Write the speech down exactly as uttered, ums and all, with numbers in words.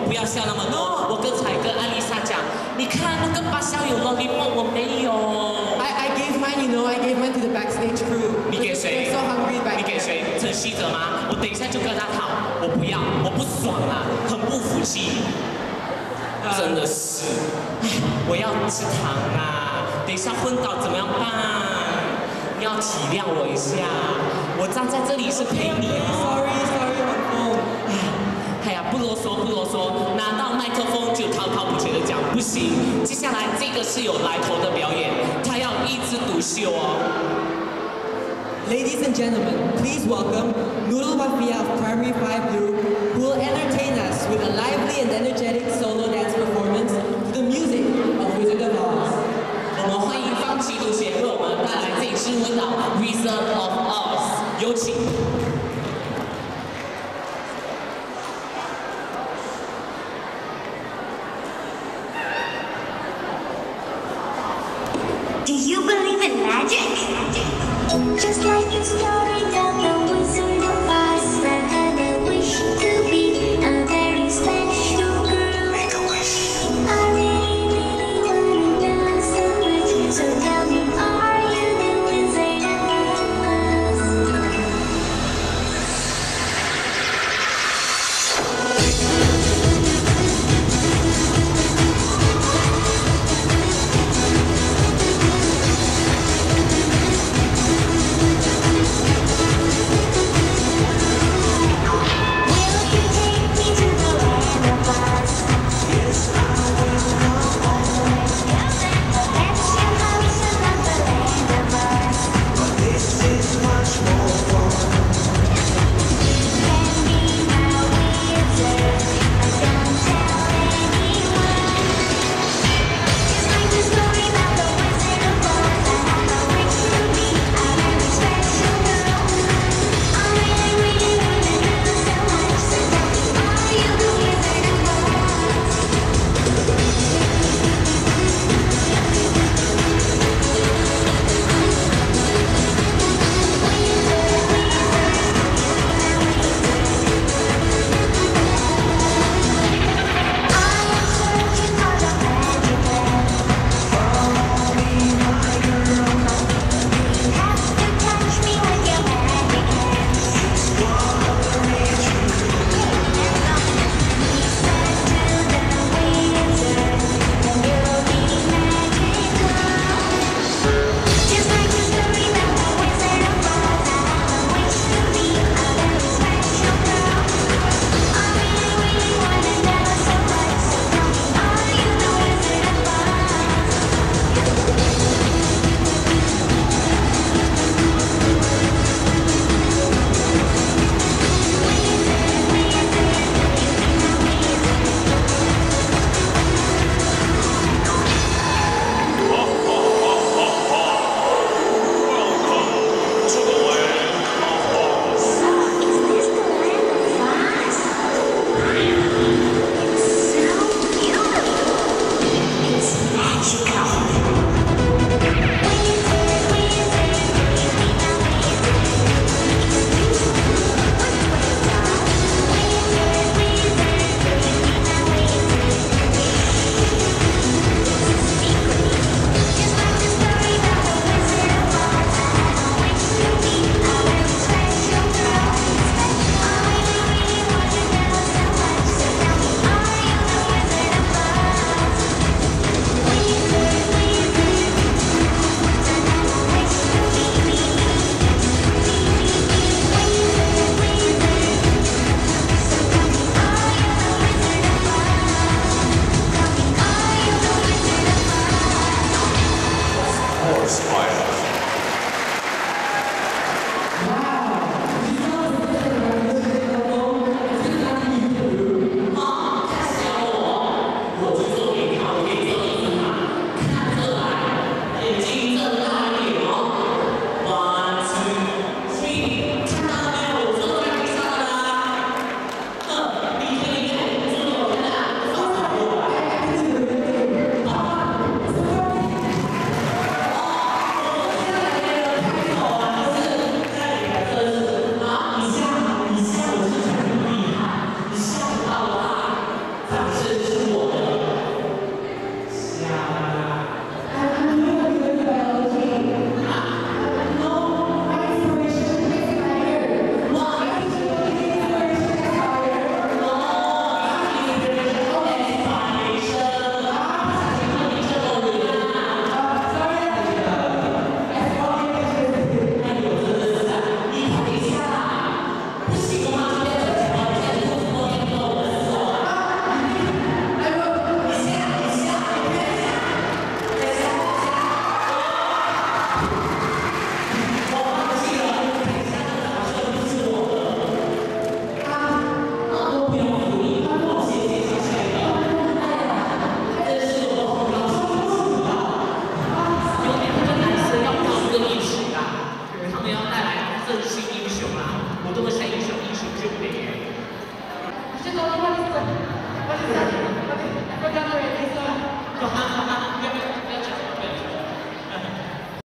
不要笑那么多。我刚才跟艾丽莎讲，你看那个八小有 lollipop， 我没有。 I I gave mine, you know, I gave mine to the backstage crew. 你给谁？ So hungry back 你给谁？陈希哲吗？我等一下就跟他讨，我不要，我不爽啊，很不服气。真的是，我要吃糖啊！等一下昏倒怎么样办？你要体谅我一下，我站在这里是陪你哦。 Sorry, sorry, on phone. 哎呀，不啰嗦不啰嗦，拿到麦克风就滔滔不绝的讲，不行。接下来这个是有来头的表演，他要一枝独秀哦。 Ladies and gentlemen, please welcome Nur Wafiyah of Primary five Group, who will entertain